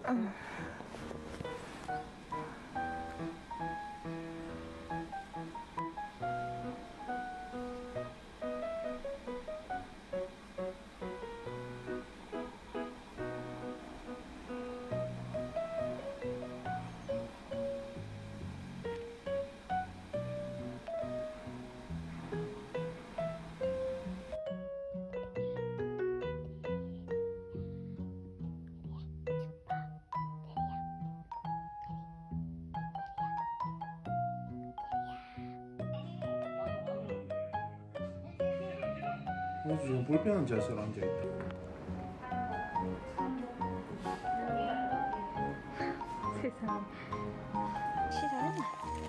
호수 지금 불편한 자세로 앉아있다. 세상에. 시사했나?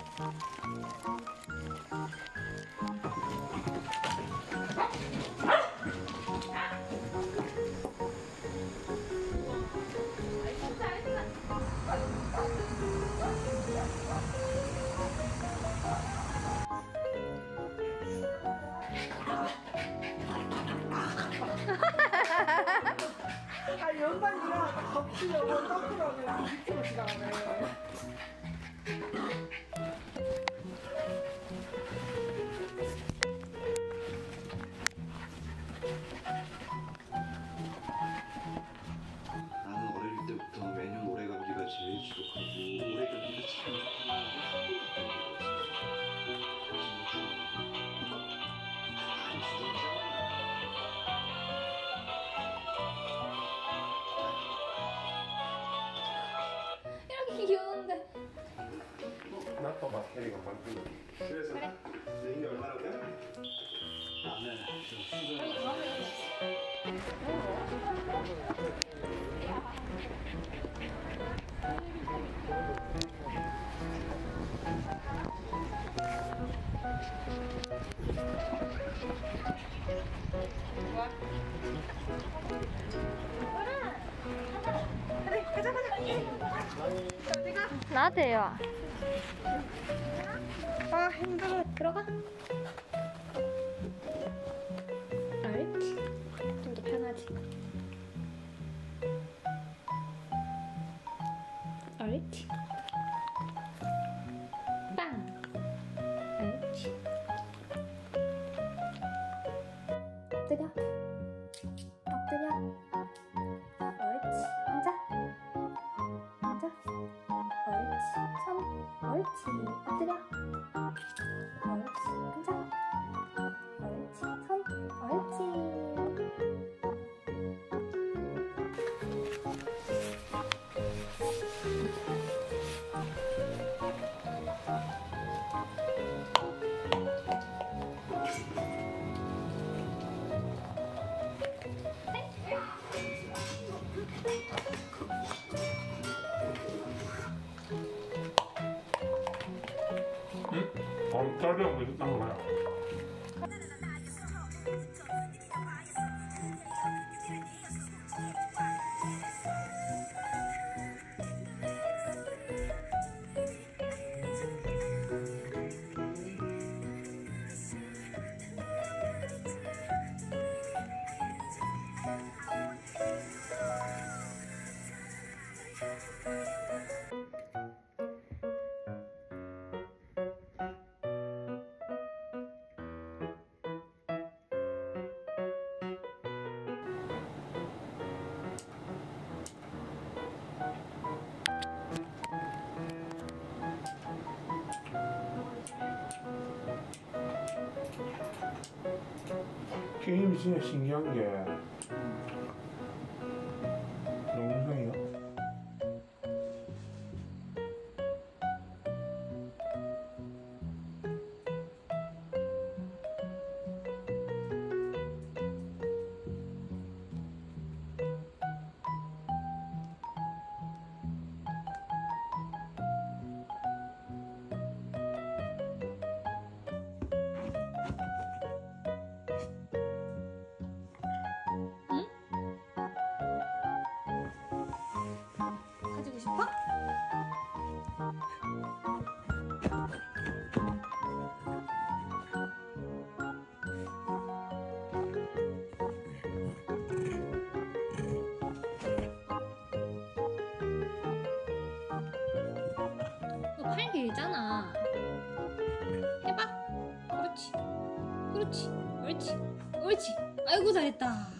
아, 연반이랑 덮치려고 떡으로 밑으로 지나가네. 나는 어릴 때부터 매년 올해 감기가 제일 지독하고 올해 감기가 참 이렇게 귀여운데. 나또 마스테리가 만들고. 그래서 내게 얼마라고 해? 나는 좀 수저 그래, 가자, 가자. 어디가? 나대요. 아, 힘들어. 들어가. 옳지. 좀 더 편하지. 옳지. 빵. 옳지. 엎드려. 엎드려. 옳지. 앉아. 앉아. 옳지. 손. 옳지. 엎드려. 옳지. 앉아. 옳지. 손. 옳지. 짜리하고 있는 거야. 게임이 진짜 신기한 게 영상이요? 가지고 싶어? 일잖아. 해봐. 그렇지. 그렇지. 옳지. 옳지. 아이고 잘했다.